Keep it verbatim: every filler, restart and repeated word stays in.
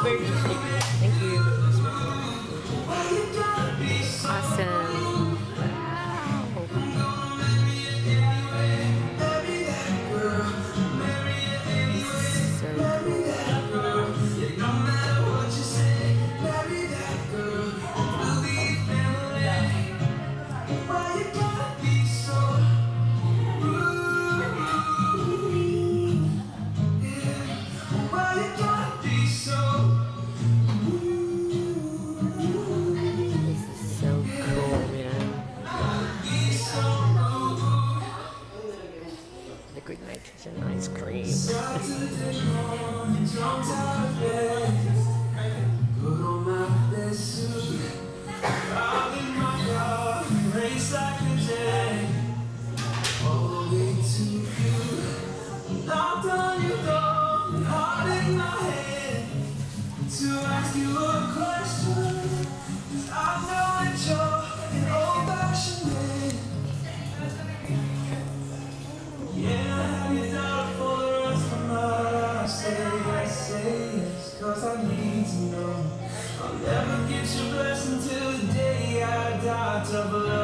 very tasty. Thank you. Awesome. Liquid nitrogen ice cream. To ask you a question, 'cause I know that you're an old-fashioned man. Yeah, I have you down for the rest of my life. Say yes, say yes, 'cause I need to know. I'll never get your blessing till the day I die. Tough love.